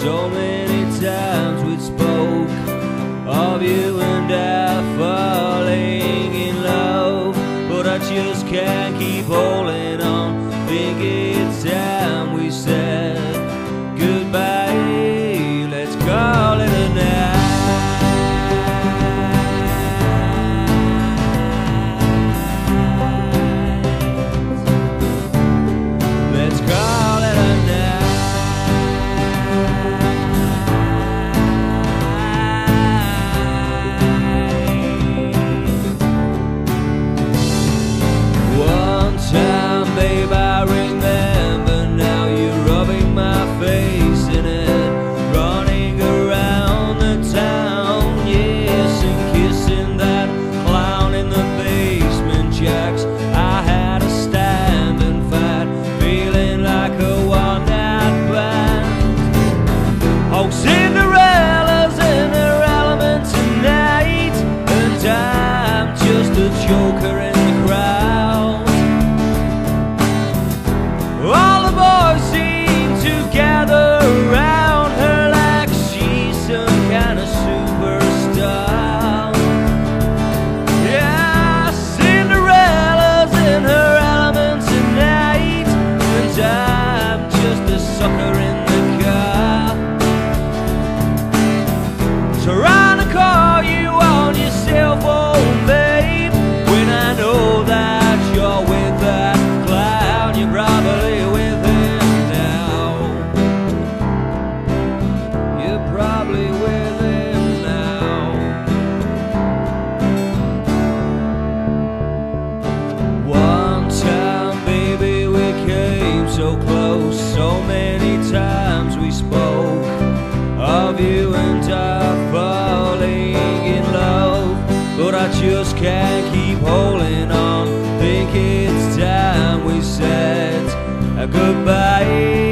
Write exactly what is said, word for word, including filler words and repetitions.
So many times we spoke of you and I falling in love, but I just can't keep holding on. Think it's time we said goodbye. Let's call it a night. Let's call it a night. One time, babe, I remember now you're rubbing my face in it, running around the town, yes, and kissing that clown in the basement jacks. I had a stand and fight, feeling like a one-night band. Oh, Cinderella's in her element tonight, and I'm just a joker in the crowd. All the boys seem to gather around her like she's some kind of superstar. Yeah, Cinderella's in her element tonight, and I'm just a sucker in the car, trying to call you on your cell phone, babe, when I know that you're with that clown. You're probably with him now. You're probably with him now. One time, baby, we came so close. So many times we spoke of you and I falling in love, but I just can't keep holding on. Think it's time we said goodbye.